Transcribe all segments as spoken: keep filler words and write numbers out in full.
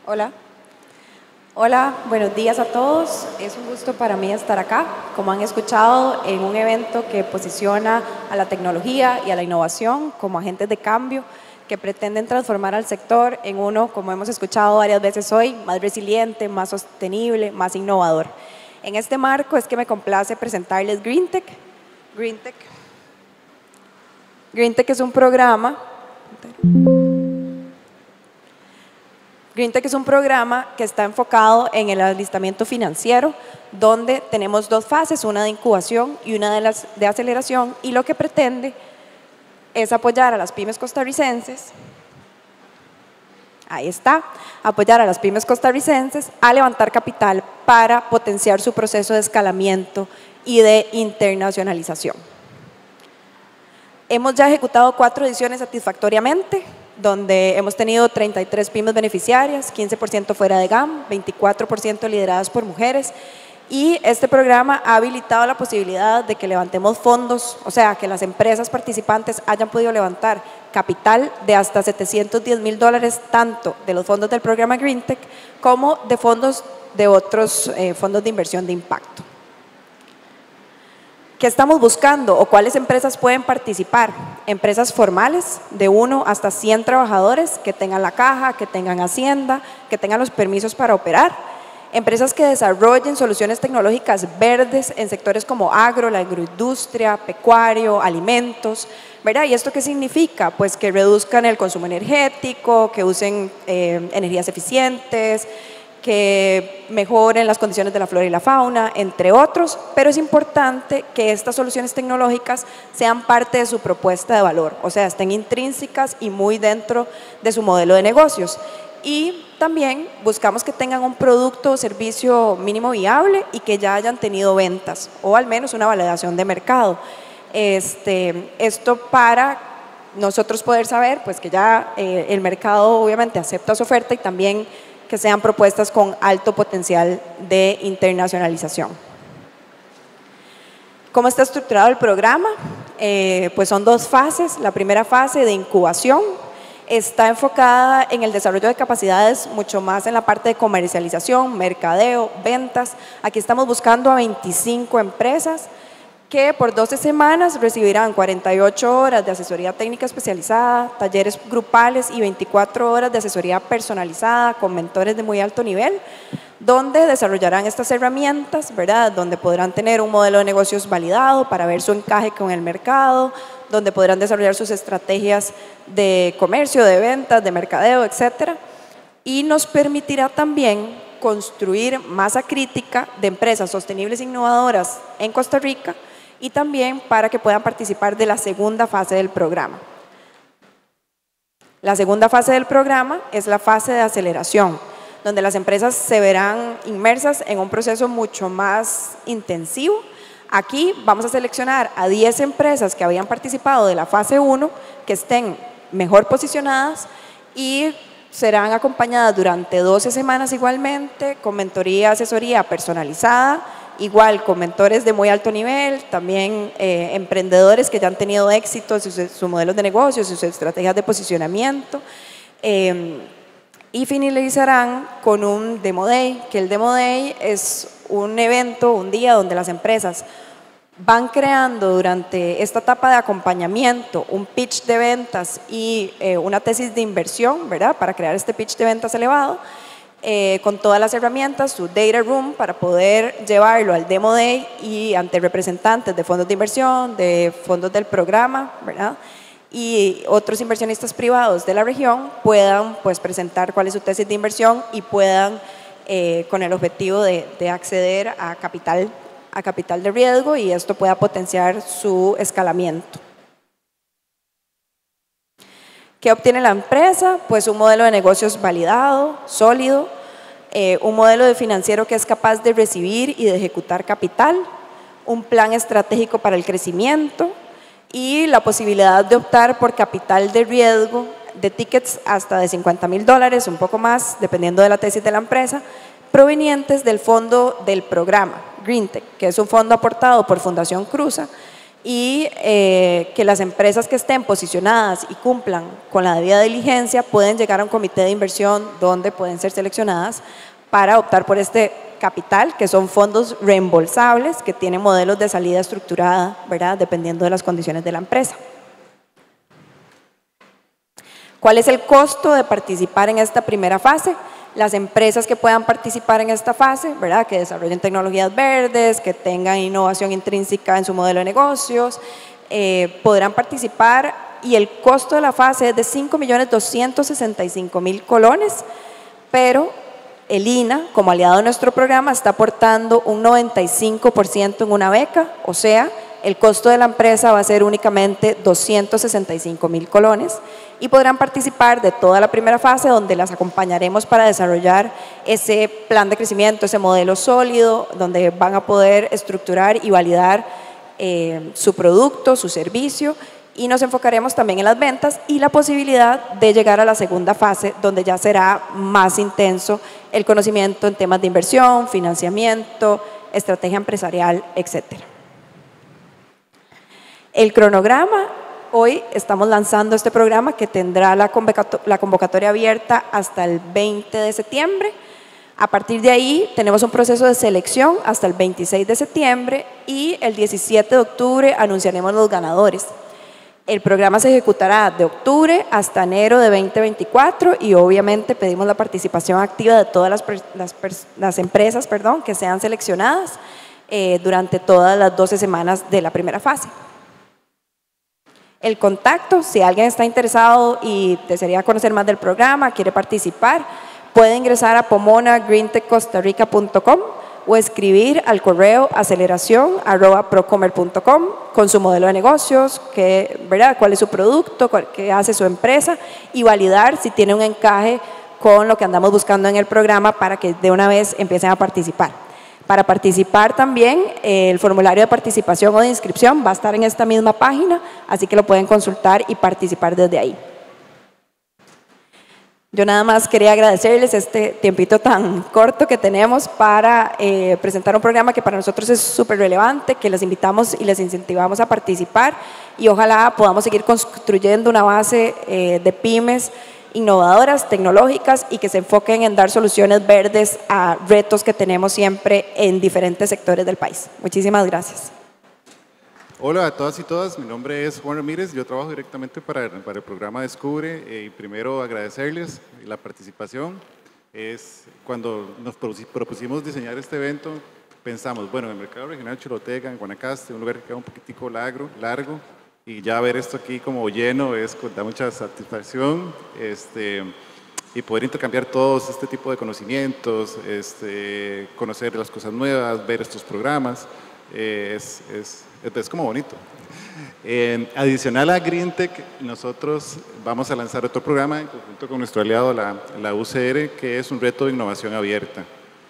Hola. Hola, buenos días a todos. Es un gusto para mí estar acá, como han escuchado, en un evento que posiciona a la tecnología y a la innovación como agentes de cambio que pretenden transformar al sector en uno, como hemos escuchado varias veces hoy, más resiliente, más sostenible, más innovador. En este marco es que me complace presentarles GreenTech. GreenTech. GreenTech es un programa... GreenTech es un programa que está enfocado en el alistamiento financiero, donde tenemos dos fases, una de incubación y una de, las, de aceleración, y lo que pretende es apoyar a las pymes costarricenses, ahí está, apoyar a las pymes costarricenses a levantar capital para potenciar su proceso de escalamiento y de internacionalización. Hemos ya ejecutado cuatro ediciones satisfactoriamente, donde hemos tenido treinta y tres pymes beneficiarias, quince por ciento fuera de GAM, veinticuatro por ciento lideradas por mujeres, y este programa ha habilitado la posibilidad de que levantemos fondos, o sea, que las empresas participantes hayan podido levantar capital de hasta setecientos diez mil dólares, tanto de los fondos del programa GreenTech como de fondos de otros eh, fondos de inversión de impacto. ¿Qué estamos buscando o cuáles empresas pueden participar? Empresas formales de uno hasta cien trabajadores que tengan la caja, que tengan hacienda, que tengan los permisos para operar. Empresas que desarrollen soluciones tecnológicas verdes en sectores como agro, la agroindustria, pecuario, alimentos, ¿verdad? ¿Y esto qué significa? Pues que reduzcan el consumo energético, que usen eh, energías eficientes, que mejoren las condiciones de la flora y la fauna, entre otros, pero es importante que estas soluciones tecnológicas sean parte de su propuesta de valor, o sea, estén intrínsecas y muy dentro de su modelo de negocios. Y también buscamos que tengan un producto o servicio mínimo viable y que ya hayan tenido ventas, o al menos una validación de mercado. Este, esto para nosotros poder saber pues, que ya eh, el mercado obviamente acepta su oferta y también que sean propuestas con alto potencial de internacionalización. ¿Cómo está estructurado el programa? Eh, pues son dos fases. La primera fase de incubación está enfocada en el desarrollo de capacidades mucho más en la parte de comercialización, mercadeo, ventas. Aquí estamos buscando a veinticinco empresas que por doce semanas recibirán cuarenta y ocho horas de asesoría técnica especializada, talleres grupales y veinticuatro horas de asesoría personalizada con mentores de muy alto nivel, donde desarrollarán estas herramientas, ¿verdad? Donde podrán tener un modelo de negocios validado para ver su encaje con el mercado, donde podrán desarrollar sus estrategias de comercio, de ventas, de mercadeo, etcétera. Y nos permitirá también construir masa crítica de empresas sostenibles e innovadoras en Costa Rica, y también para que puedan participar de la segunda fase del programa. La segunda fase del programa es la fase de aceleración, donde las empresas se verán inmersas en un proceso mucho más intensivo. Aquí vamos a seleccionar a diez empresas que habían participado de la fase uno, que estén mejor posicionadas y serán acompañadas durante doce semanas igualmente, con mentoría, asesoría personalizada, igual con mentores de muy alto nivel, también eh, emprendedores que ya han tenido éxito en sus, sus modelos de negocio, sus estrategias de posicionamiento, eh, y finalizarán con un Demo Day, que el Demo Day es un evento, un día donde las empresas van creando durante esta etapa de acompañamiento un pitch de ventas y eh, una tesis de inversión, ¿verdad? Para crear este pitch de ventas elevado, Eh, con todas las herramientas, su data room para poder llevarlo al Demo Day y ante representantes de fondos de inversión, de fondos del programa, ¿verdad? Y otros inversionistas privados de la región puedan pues, presentar cuál es su tesis de inversión y puedan, eh, con el objetivo de, de acceder a capital, a capital de riesgo, y esto pueda potenciar su escalamiento. ¿Qué obtiene la empresa? Pues un modelo de negocios validado, sólido, eh, un modelo de financiero que es capaz de recibir y de ejecutar capital, un plan estratégico para el crecimiento y la posibilidad de optar por capital de riesgo de tickets hasta de cincuenta mil dólares, un poco más, dependiendo de la tesis de la empresa, provenientes del fondo del programa GreenTech, que es un fondo aportado por Fundación Cruza, y eh, que las empresas que estén posicionadas y cumplan con la debida diligencia pueden llegar a un comité de inversión donde pueden ser seleccionadas para optar por este capital, que son fondos reembolsables que tienen modelos de salida estructurada, ¿verdad?, dependiendo de las condiciones de la empresa. ¿Cuál es el costo de participar en esta primera fase? Las empresas que puedan participar en esta fase, ¿verdad?, que desarrollen tecnologías verdes, que tengan innovación intrínseca en su modelo de negocios, eh, podrán participar, y el costo de la fase es de cinco millones doscientos sesenta y cinco mil colones, pero el I N A, como aliado de nuestro programa, está aportando un noventa y cinco por ciento en una beca, o sea, el costo de la empresa va a ser únicamente doscientos sesenta y cinco mil colones, y podrán participar de toda la primera fase, donde las acompañaremos para desarrollar ese plan de crecimiento, ese modelo sólido, donde van a poder estructurar y validar eh, su producto, su servicio, y nos enfocaremos también en las ventas y la posibilidad de llegar a la segunda fase, donde ya será más intenso el conocimiento en temas de inversión, financiamiento, estrategia empresarial, etcétera. El cronograma: hoy estamos lanzando este programa que tendrá la convocatoria, la convocatoria abierta hasta el veinte de septiembre. A partir de ahí tenemos un proceso de selección hasta el veintiséis de septiembre y el diecisiete de octubre anunciaremos los ganadores. El programa se ejecutará de octubre hasta enero de veinte veinticuatro y obviamente pedimos la participación activa de todas las, las, las empresas perdón, que sean seleccionadas eh, durante todas las doce semanas de la primera fase. El contacto: si alguien está interesado y desearía conocer más del programa, quiere participar, puede ingresar a pomona green tech costa rica punto com o escribir al correo aceleración arroba procomer punto com con su modelo de negocios, que, ¿verdad?, cuál es su producto, cuál, qué hace su empresa, y validar si tiene un encaje con lo que andamos buscando en el programa para que de una vez empiecen a participar. Para participar también, eh, el formulario de participación o de inscripción va a estar en esta misma página, así que lo pueden consultar y participar desde ahí. Yo nada más quería agradecerles este tiempito tan corto que tenemos para eh, presentar un programa que para nosotros es súper relevante, que les invitamos y les incentivamos a participar, y ojalá podamos seguir construyendo una base eh, de pymes innovadoras, tecnológicas, y que se enfoquen en dar soluciones verdes a retos que tenemos siempre en diferentes sectores del país. Muchísimas gracias. Hola a todas y todas, mi nombre es Juan Ramírez, yo trabajo directamente para, para el programa Descubre, eh, y primero agradecerles la participación. Es cuando nos propusimos diseñar este evento, pensamos, bueno, en el mercado regional Choluteca, en Guanacaste, un lugar que queda un poquitico largo, largo, y ya ver esto aquí como lleno es, da mucha satisfacción, este, y poder intercambiar todos este tipo de conocimientos, este, conocer las cosas nuevas, ver estos programas, eh, es, es, es como bonito. Eh, adicional a GreenTech, nosotros vamos a lanzar otro programa en conjunto con nuestro aliado, la, la U C R, que es un reto de innovación abierta.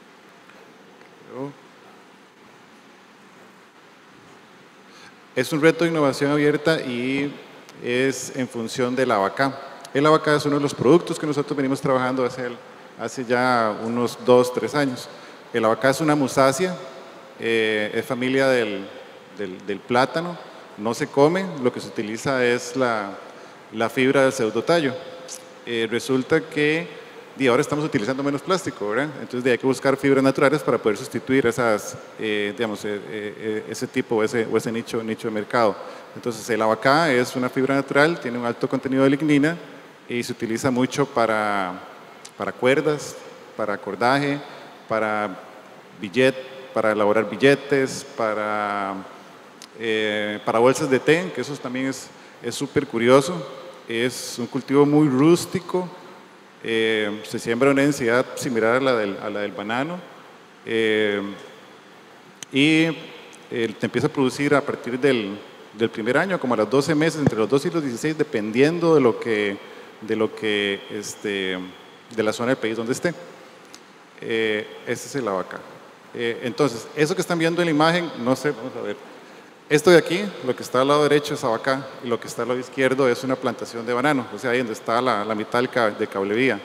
Es un reto de innovación abierta y es en función del abacá. El abacá es uno de los productos que nosotros venimos trabajando hace, hace ya unos dos, tres años. El abacá es una musácea, eh, es familia del, del, del plátano, no se come, lo que se utiliza es la, la fibra del pseudotallo. Eh, resulta que y ahora estamos utilizando menos plástico, ¿verdad? Entonces de hay que buscar fibras naturales para poder sustituir esas, eh, digamos, eh, eh, ese tipo o ese, o ese nicho, nicho de mercado. Entonces el abacá es una fibra natural, tiene un alto contenido de lignina y se utiliza mucho para, para cuerdas, para cordaje, para billet, para elaborar billetes, para, eh, para bolsas de té, que eso también es súper curioso. Es un cultivo muy rústico. Eh, se siembra una densidad similar a la del, a la del banano, eh, y eh, te empieza a producir a partir del, del primer año, como a los doce meses, entre los doce y los dieciséis, dependiendo de lo que, de, lo que este, de la zona del país donde esté. Eh, este es el abacá. Eh, entonces, eso que están viendo en la imagen, no sé, vamos a ver. Esto de aquí, lo que está al lado derecho es abacá y lo que está al lado izquierdo es una plantación de banano, o sea, ahí donde está la, la mitad de cablevía.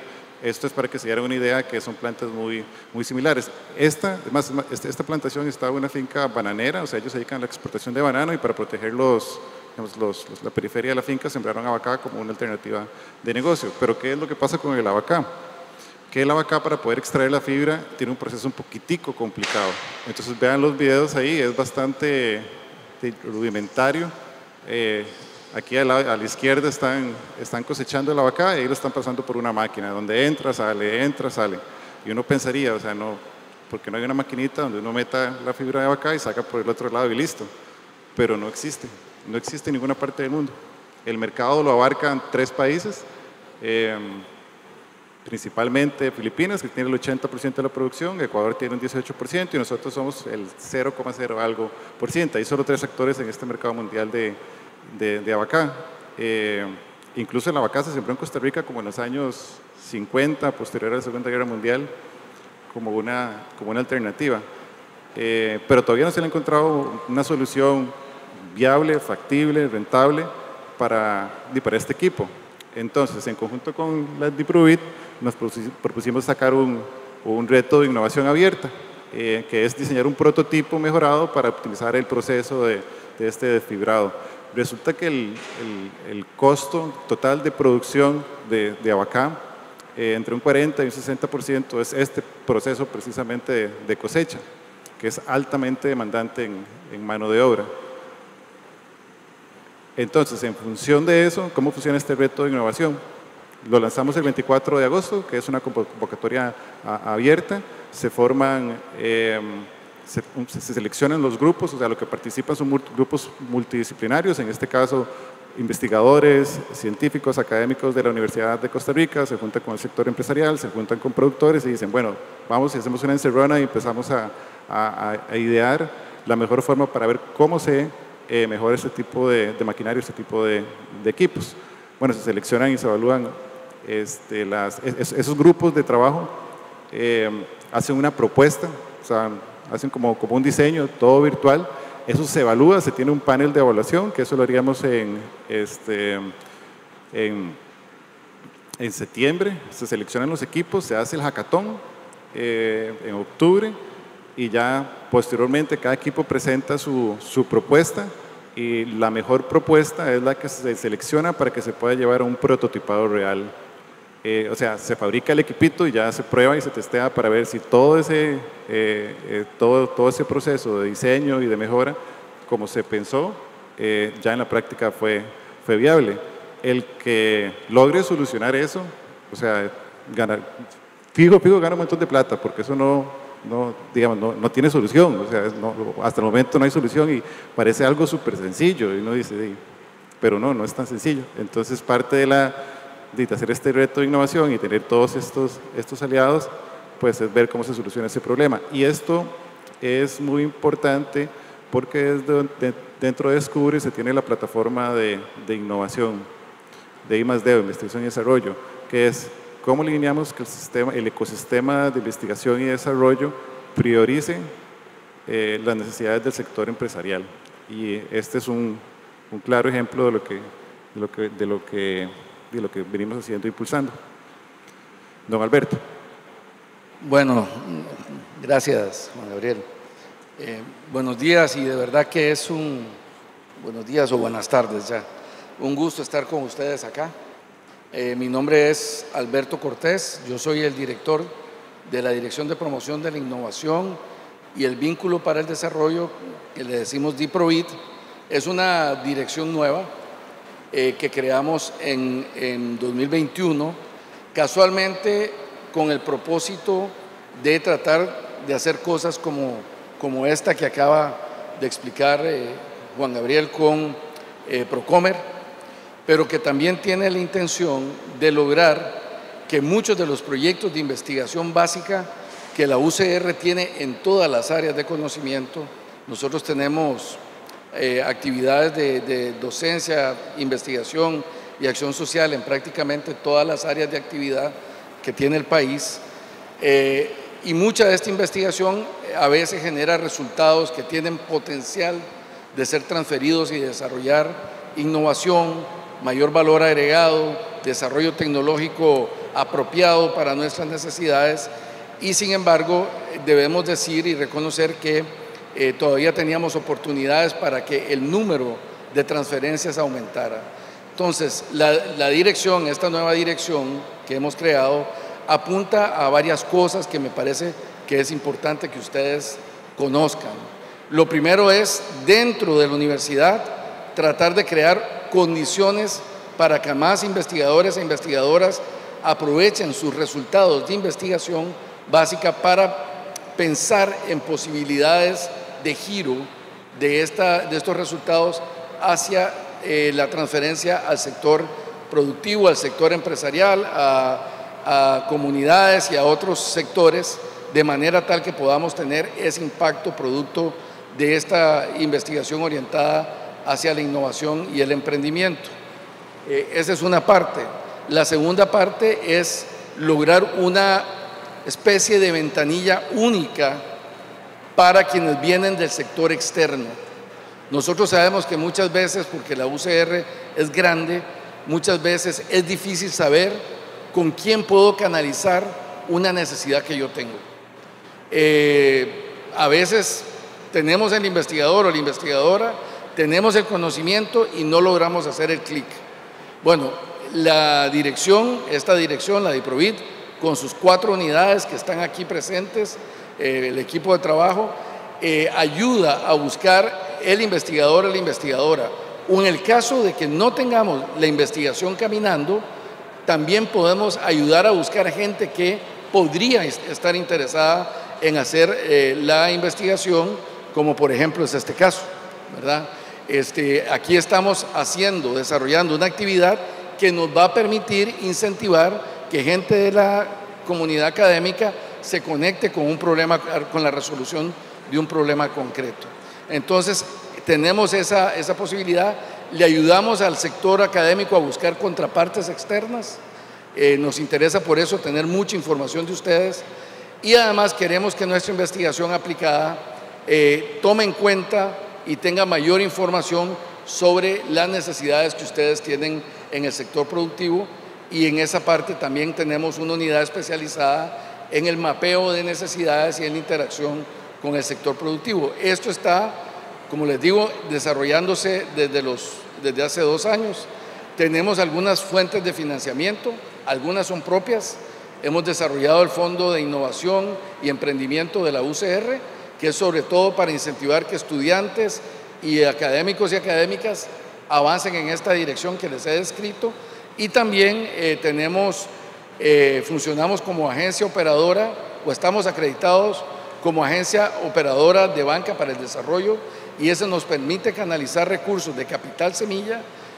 Esto es para que se diera una idea que son plantas muy, muy similares. Esta, además, esta plantación está en una finca bananera, o sea, ellos se dedican a la exportación de banano y para proteger los, digamos, los, los, la periferia de la finca sembraron abacá como una alternativa de negocio. Pero ¿qué es lo que pasa con el abacá? Que el abacá, para poder extraer la fibra, tiene un proceso un poquitico complicado. Entonces vean los videos ahí, es bastante rudimentario. Eh, aquí a la, a la izquierda están, están cosechando el abacá y ahí lo están pasando por una máquina, donde entra, sale, entra, sale. Y uno pensaría, o sea, no, porque no hay una maquinita donde uno meta la fibra de abacá y saca por el otro lado y listo. Pero no existe, no existe en ninguna parte del mundo. El mercado lo abarcan tres países, eh, principalmente Filipinas, que tiene el ochenta por ciento de la producción, Ecuador tiene un dieciocho por ciento y nosotros somos el cero coma cero algo por ciento. Hay solo tres actores en este mercado mundial de, de, de abacá. Eh, incluso el abacá se sembró en Costa Rica como en los años cincuenta, posterior a la Segunda Guerra Mundial, como una, como una alternativa. Eh, pero todavía no se le ha encontrado una solución viable, factible, rentable para, para este equipo. Entonces, en conjunto con la DIPROBIT, nos propusimos sacar un, un reto de innovación abierta, eh, que es diseñar un prototipo mejorado para optimizar el proceso de, de este desfibrado. Resulta que el, el, el costo total de producción de, de abacá, eh, entre un cuarenta y un sesenta por ciento, es este proceso precisamente de, de cosecha, que es altamente demandante en, en mano de obra. Entonces, en función de eso, ¿cómo funciona este reto de innovación? Lo lanzamos el veinticuatro de agosto, que es una convocatoria a, abierta. Se forman, eh, se, se seleccionan los grupos, o sea, los que participan son grupos multidisciplinarios, en este caso, investigadores, científicos, académicos de la Universidad de Costa Rica, se juntan con el sector empresarial, se juntan con productores y dicen, bueno, vamos y hacemos una encerrona y empezamos a, a, a idear la mejor forma para ver cómo se Eh, mejor este tipo de, de maquinaria, este tipo de, de equipos. Bueno, se seleccionan y se evalúan este, las, es, esos grupos de trabajo, eh, hacen una propuesta, o sea, hacen como, como un diseño, todo virtual, eso se evalúa, se tiene un panel de evaluación, que eso lo haríamos en, este, en, en septiembre, se seleccionan los equipos, se hace el hackathon eh, en octubre, y ya posteriormente cada equipo presenta su, su propuesta y la mejor propuesta es la que se selecciona para que se pueda llevar a un prototipado real. Eh, o sea, se fabrica el equipito y ya se prueba y se testea para ver si todo ese, eh, eh, todo, todo ese proceso de diseño y de mejora, como se pensó, eh, ya en la práctica fue, fue viable. El que logre solucionar eso, o sea, ganar, fijo, fijo, gana un montón de plata, porque eso no... No, digamos, no, no tiene solución, o sea, no, hasta el momento no hay solución y parece algo súper sencillo y uno dice, sí, pero no, no es tan sencillo. Entonces parte de, la, de hacer este reto de innovación y tener todos estos, estos aliados, pues es ver cómo se soluciona ese problema. Y esto es muy importante porque desde, de, dentro de Descubre se tiene la plataforma de, de innovación, de I más D, investigación y desarrollo, que es ¿cómo lineamos que el, sistema, el ecosistema de investigación y desarrollo priorice eh, las necesidades del sector empresarial? Y este es un, un claro ejemplo de lo que, de lo que, de lo que, de lo que venimos haciendo e impulsando. Don Alberto. Bueno, gracias, Juan Gabriel. Eh, buenos días y de verdad que es un, buenos días o buenas tardes ya, un gusto estar con ustedes acá. Eh, mi nombre es Alberto Cortés, yo soy el director de la Dirección de Promoción de la Innovación y el Vínculo para el Desarrollo, que le decimos DIPROBIT. Es una dirección nueva eh, que creamos en, en dos mil veintiuno, casualmente con el propósito de tratar de hacer cosas como, como esta que acaba de explicar eh, Juan Gabriel con eh, Procomer, pero que también tiene la intención de lograr que muchos de los proyectos de investigación básica que la U C R tiene en todas las áreas de conocimiento, nosotros tenemos eh, actividades de, de docencia, investigación y acción social en prácticamente todas las áreas de actividad que tiene el país, eh, y mucha de esta investigación a veces genera resultados que tienen potencial de ser transferidos y desarrollar innovación, mayor valor agregado, desarrollo tecnológico apropiado para nuestras necesidades y sin embargo debemos decir y reconocer que eh, todavía teníamos oportunidades para que el número de transferencias aumentara. Entonces, la, la dirección, esta nueva dirección que hemos creado, apunta a varias cosas que me parece que es importante que ustedes conozcan. Lo primero es, dentro de la universidad, tratar de crear condiciones para que más investigadores e investigadoras aprovechen sus resultados de investigación básica para pensar en posibilidades de giro de, esta, de estos resultados hacia eh, la transferencia al sector productivo, al sector empresarial, a, a comunidades y a otros sectores, de manera tal que podamos tener ese impacto producto de esta investigación orientada hacia la innovación y el emprendimiento. Eh, esa es una parte. La segunda parte es lograr una especie de ventanilla única para quienes vienen del sector externo. Nosotros sabemos que muchas veces, porque la U C R es grande, muchas veces es difícil saber con quién puedo canalizar una necesidad que yo tengo. Eh, a veces tenemos el investigador o la investigadora, tenemos el conocimiento y no logramos hacer el clic. Bueno, la dirección, esta dirección, la DIPROBIT, con sus cuatro unidades que están aquí presentes, eh, el equipo de trabajo, eh, ayuda a buscar el investigador o la investigadora. O en el caso de que no tengamos la investigación caminando, también podemos ayudar a buscar gente que podría estar interesada en hacer eh, la investigación, como por ejemplo es este caso, ¿verdad? Este, aquí estamos haciendo, desarrollando una actividad que nos va a permitir incentivar que gente de la comunidad académica se conecte con un problema, con la resolución de un problema concreto. Entonces, tenemos esa, esa posibilidad, le ayudamos al sector académico a buscar contrapartes externas, eh, nos interesa por eso tener mucha información de ustedes y además queremos que nuestra investigación aplicada eh, tome en cuenta y tenga mayor información sobre las necesidades que ustedes tienen en el sector productivo y en esa parte también tenemos una unidad especializada en el mapeo de necesidades y en la interacción con el sector productivo. Esto está, como les digo, desarrollándose desde, los, desde hace dos años. Tenemos algunas fuentes de financiamiento, algunas son propias. Hemos desarrollado el Fondo de Innovación y Emprendimiento de la U C R, que es sobre todo para incentivar que estudiantes y académicos y académicas avancen en esta dirección que les he descrito. Y también eh, tenemos, eh, funcionamos como agencia operadora o estamos acreditados como agencia operadora de banca para el desarrollo y eso nos permite canalizar recursos de capital semilla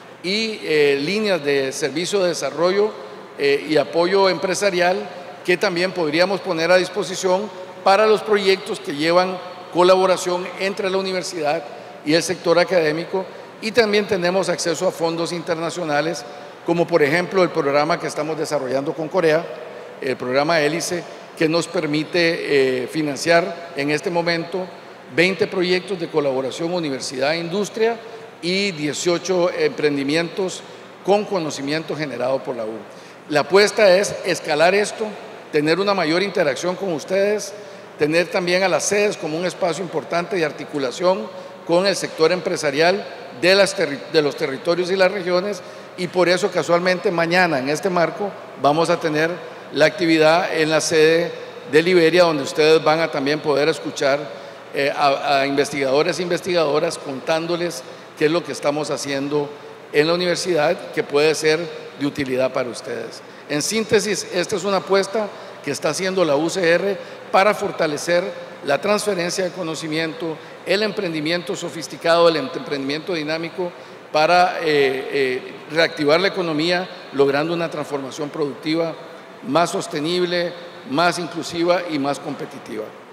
y eh, líneas de servicio de desarrollo eh, y apoyo empresarial que también podríamos poner a disposición para los proyectos que llevan colaboración entre la universidad y el sector académico y también tenemos acceso a fondos internacionales como por ejemplo el programa que estamos desarrollando con Corea, el programa Hélice, que nos permite eh, financiar en este momento veinte proyectos de colaboración universidad-industria y dieciocho emprendimientos con conocimiento generado por la U. La apuesta es escalar esto, tener una mayor interacción con ustedes, tener también a las sedes como un espacio importante de articulación con el sector empresarial de, las de los territorios y las regiones y por eso casualmente mañana en este marco vamos a tener la actividad en la sede de Liberia donde ustedes van a también poder escuchar eh, a, a investigadores e investigadoras contándoles qué es lo que estamos haciendo en la universidad que puede ser de utilidad para ustedes. En síntesis, esta es una apuesta que está haciendo la U C R para fortalecer la transferencia de conocimiento, el emprendimiento sofisticado, el emprendimiento dinámico para eh, eh, reactivar la economía logrando una transformación productiva más sostenible, más inclusiva y más competitiva.